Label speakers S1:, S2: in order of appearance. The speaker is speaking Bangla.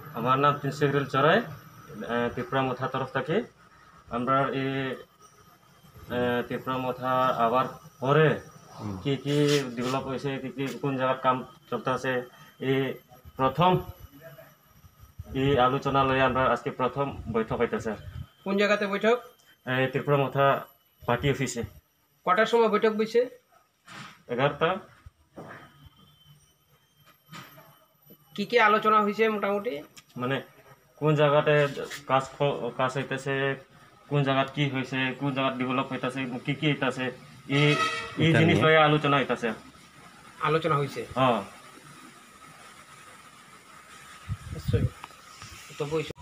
S1: আমার নাম প্রিন্সিপাল চড়াই ত্রিপুরা মথা তরফ থেকে আমরা এই ত্রিপুরা মথা আবার পরে কি কি ডেভেলপ হয়েছে কি কি কোন জায়গার কাম চলতে আছে এই প্রথম এই আলোচনা লয়ে আমরা আজকে প্রথম বৈঠক হইতেছে।
S2: কোন জায়গাতে বৈঠক?
S1: এই ত্রিপুরা মথা পার্টি অফিসে।
S2: কটার সময় বৈঠক বসছে?
S1: 11টা।
S2: কি কি আলোচনা হয়েছে মোটামুটি?
S1: মানে কোন জায়গাতে কাজ হইতেছে, কোন জায়গাত কি হয়েছে, কোন জায়গাত ডেভেলপ হইতেছে, কি কি হইতেছে এই জিনিস লয়ে আলোচনা হইতেছে।
S2: আলোচনা হয়েছে?
S1: হ্যাঁ
S2: নিশ্চয়ই। তো বৈঠক